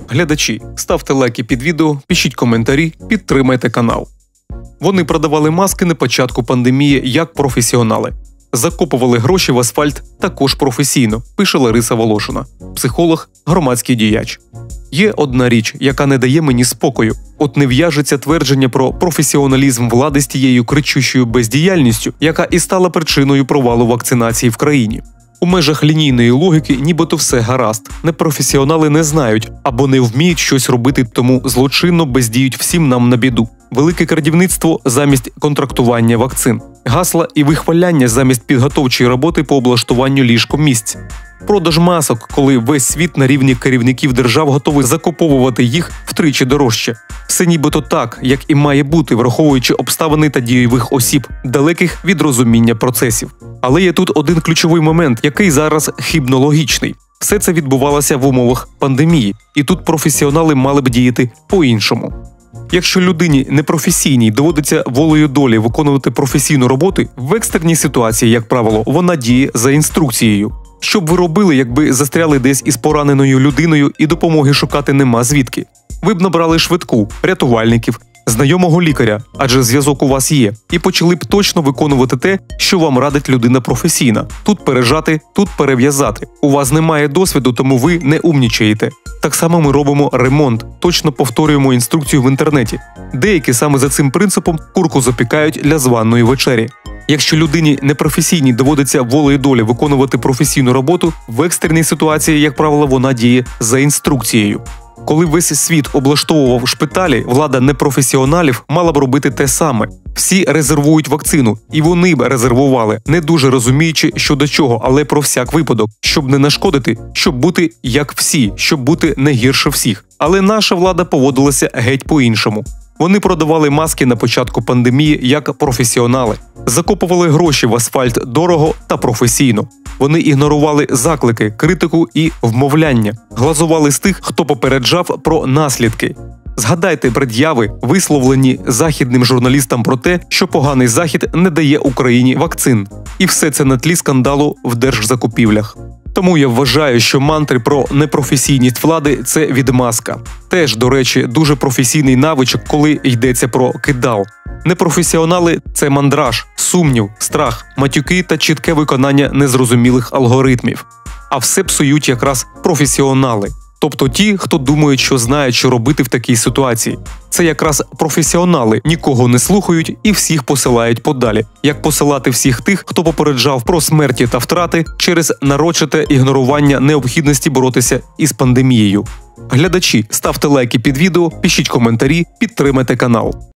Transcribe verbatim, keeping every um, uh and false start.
Глядачі, ставте лайки під відео, пишіть коментарі, підтримайте канал. Вони продавали маски на початку пандемії як професіонали. Закопували гроші в асфальт також професійно, пише Лариса Волошина, психолог, громадський діяч. Є одна річ, яка не дає мені спокою. От не в'яжеться твердження про професіоналізм влади з тією кричущою бездіяльністю, яка і стала причиною провалу вакцинації в країні. У межах лінійної логіки нібито все гаразд. Непрофесіонали не знають або не вміють щось робити, тому злочинно бездіють всім нам на біду. Велике крадівництво замість контрактування вакцин. Гасла і вихваляння замість підготовчої роботи по облаштуванню ліжкомісць. Продаж масок, коли весь світ на рівні керівників держав готовий закуповувати їх втричі дорожче. Все нібито так, як і має бути, враховуючи обставини та дійових осіб, далеких від розуміння процесів. Але є тут один ключовий момент, який зараз хибно логічний. Все це відбувалося в умовах пандемії, і тут професіонали мали б діяти по-іншому. Якщо людині непрофесійній доводиться волею долі виконувати професійну роботу, в екстреній ситуації, як правило, вона діє за інструкцією. Що б ви робили, якби застряли десь із пораненою людиною і допомоги шукати нема звідки? Ви б набрали швидку, рятувальників, знайомого лікаря, адже зв'язок у вас є, і почали б точно виконувати те, що вам радить людина професійна. Тут пережати, тут перев'язати. У вас немає досвіду, тому ви не умнічаєте. Так само ми робимо ремонт, точно повторюємо інструкцію в інтернеті. Деякі саме за цим принципом курку запікають для званої вечері. Якщо людині непрофесійній доводиться волею долі виконувати професійну роботу, в екстреній ситуації, як правило, вона діє за інструкцією. Коли весь світ облаштовував шпиталі, влада непрофесіоналів мала б робити те саме. Всі резервують вакцину, і вони б резервували, не дуже розуміючи, що до чого, але про всяк випадок, щоб не нашкодити, щоб бути як всі, щоб бути не гірше всіх. Але наша влада поводилася геть по-іншому. Вони продавали маски на початку пандемії як професіонали. Закопували гроші в асфальт дорого та професійно. Вони ігнорували заклики, критику і вмовляння. Глазували з тих, хто попереджав про наслідки. Згадайте пред'яви, висловлені західним журналістам про те, що поганий захід не дає Україні вакцин. І все це на тлі скандалу в держзакупівлях. Тому я вважаю, що мантри про непрофесійність влади – це відмазка. Теж, до речі, дуже професійний навичок, коли йдеться про кидал. Непрофесіонали – це мандраж, сумнів, страх, матюки та чітке виконання незрозумілих алгоритмів. А все псують якраз професіонали. Тобто ті, хто думають, що знають, що робити в такій ситуації. Це якраз професіонали, нікого не слухають і всіх посилають подалі. Як посилати всіх тих, хто попереджав про смерті та втрати через нарочите ігнорування необхідності боротися із пандемією. Глядачі, ставте лайки під відео, пишіть коментарі, підтримайте канал.